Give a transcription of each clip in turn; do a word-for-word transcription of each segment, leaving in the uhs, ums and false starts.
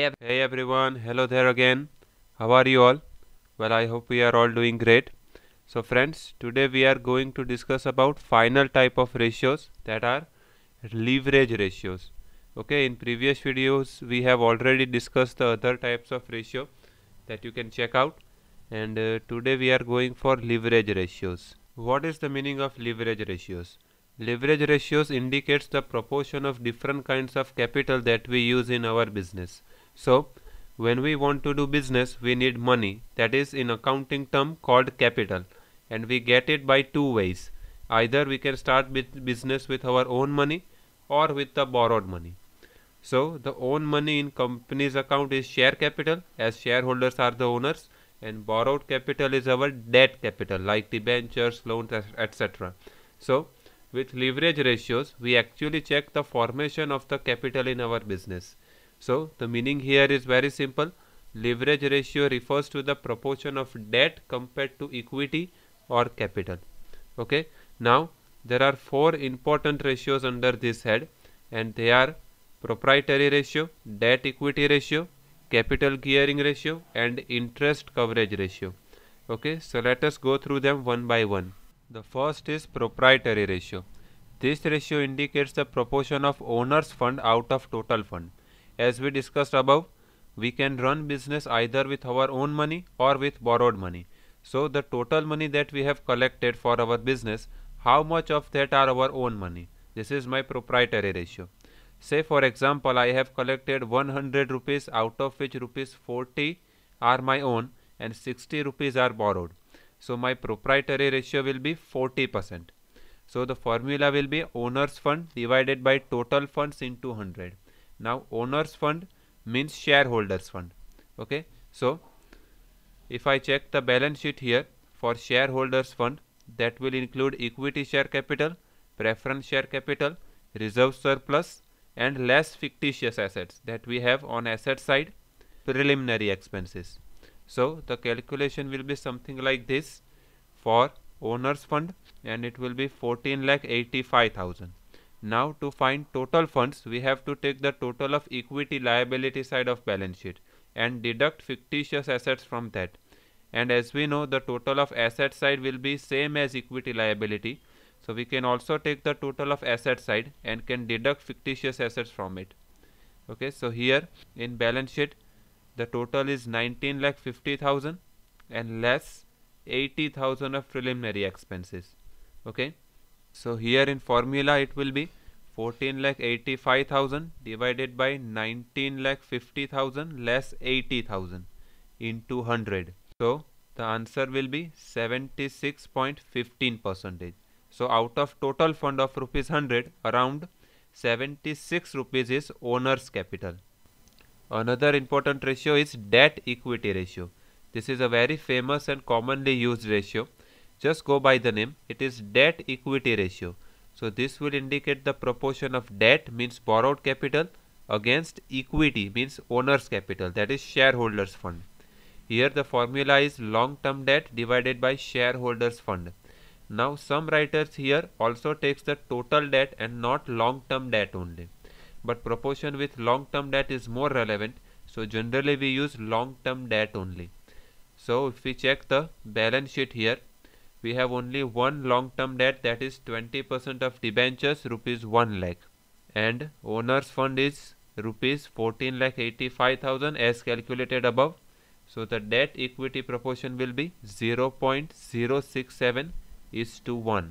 ev hey everyone, hello there again. How are you all? Well, I hope we are all doing great. So friends, today we are going to discuss about final type of ratios, that are leverage ratios. Okay, in previous videos we have already discussed the other types of ratio that you can check out, and uh, today we are going for leverage ratios. What is the meaning of leverage ratios? Leverage ratios indicates the proportion of different kinds of capital that we use in our business. So when we want to do business, we need money, that is in accounting term called capital, and we get it by two ways. Either we can start with business with our own money or with the borrowed money. So the own money in company's account is share capital, as shareholders are the owners, and borrowed capital is our debt capital like debentures, loans, et cetera. So with leverage ratios we actually check the formation of the capital in our business. So the meaning here is very simple. Leverage ratio refers to the proportion of debt compared to equity or capital. Okay, now there are four important ratios under this head, and they are proprietary ratio, debt equity ratio, capital gearing ratio, and interest coverage ratio. Okay, so let us go through them one by one. The first is proprietary ratio. This ratio indicates the proportion of owner's fund out of total fund. As we discussed above, we can run business either with our own money or with borrowed money. So the total money that we have collected for our business, how much of that are our own money? This is my proprietary ratio. Say for example, I have collected one hundred rupees, out of which rupees forty are my own and sixty rupees are borrowed. So my proprietary ratio will be forty percent. So the formula will be owner's fund divided by total funds into one hundred. Now owner's fund means shareholders fund. Okay, so if I check the balance sheet here for shareholders fund, that will include equity share capital, preference share capital, reserve surplus, and less fictitious assets that we have on asset side, preliminary expenses. So the calculation will be something like this for owner's fund, and it will be fourteen lakh eighty-five thousand. Now to find total funds, we have to take the total of equity liability side of balance sheet and deduct fictitious assets from that. And as we know, the total of asset side will be same as equity liability. So we can also take the total of asset side and can deduct fictitious assets from it. Okay, so here in balance sheet the total is nineteen lakh fifty thousand and less eighty thousand of preliminary expenses. Okay, so here in formula it will be fourteen lakh eighty-five thousand divided by nineteen lakh fifty thousand less eighty thousand into one hundred. So the answer will be seventy-six point one five percent. So out of total fund of rupees one hundred, around seventy-six rupees is owner's capital. Another important ratio is debt equity ratio. This is a very famous and commonly used ratio. Just go by the name. It is debt equity ratio. So this will indicate the proportion of debt, means borrowed capital, against equity, means owner's capital, that is shareholders fund. Here the formula is long term debt divided by shareholders fund. Now some writers here also takes the total debt and not long term debt only, but proportion with long term debt is more relevant, so generally we use long term debt only. So if we check the balance sheet here, we have only one long term debt, that is twenty percent of debentures, rupees one lakh, and owner's fund is rupees fourteen lakh eighty-five thousand as calculated above. So the debt equity proportion will be zero point zero six seven is to one.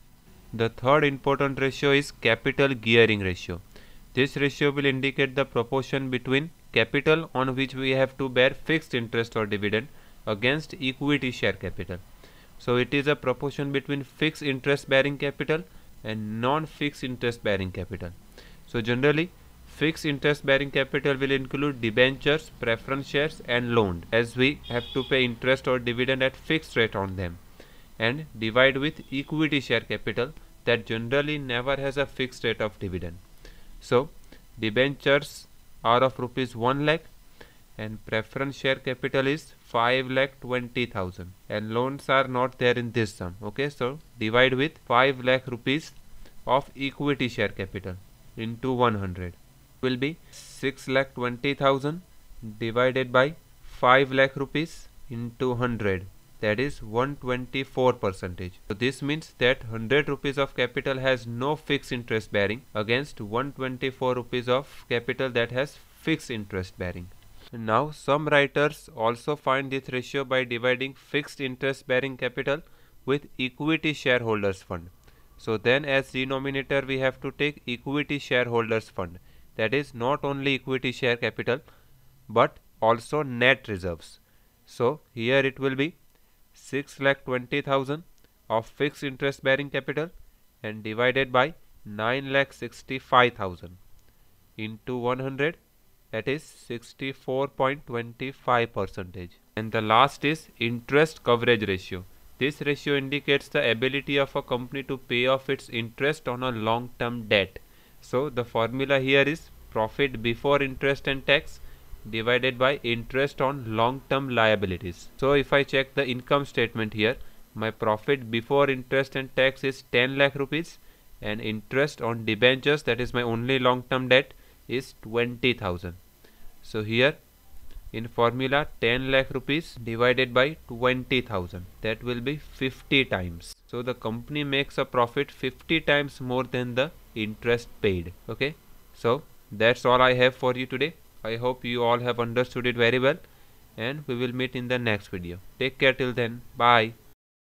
The third important ratio is capital gearing ratio. This ratio will indicate the proportion between capital on which we have to bear fixed interest or dividend against equity share capital. So it is a proportion between fixed interest bearing capital and non-fixed interest bearing capital. So generally fixed interest bearing capital will include debentures, preference shares, and loan, as we have to pay interest or dividend at fixed rate on them, and divide with equity share capital that generally never has a fixed rate of dividend. So debentures are of rupees one lakh and preference share capital is five lakh twenty thousand, and loans are not there in this sum. Okay, so divide with five lakh rupees of equity share capital into one hundred will be six lakh twenty thousand divided by five lakh rupees into one hundred, that is one hundred twenty-four percentage. So this means that one hundred rupees of capital has no fixed interest bearing against one hundred twenty-four rupees of capital that has fixed interest bearing. Now some writers also find this ratio by dividing fixed interest bearing capital with equity shareholders fund. So then as denominator we have to take equity shareholders fund, that is not only equity share capital but also net reserves. So here it will be six lakh twenty thousand of fixed interest bearing capital and divided by nine lakh sixty-five thousand into one hundred, that is sixty-four point two five percentage. And the last is interest coverage ratio. This ratio indicates the ability of a company to pay off its interest on a long term debt. So the formula here is profit before interest and tax divided by interest on long term liabilities. So if I check the income statement here, my profit before interest and tax is ten lakh rupees and interest on debentures, that is my only long term debt, is twenty thousand. So here in formula ten lakh rupees divided by twenty thousand, that will be fifty times. So the company makes a profit fifty times more than the interest paid. Okay, so that's all I have for you today. I hope you all have understood it very well and we will meet in the next video. Take care till then. Bye.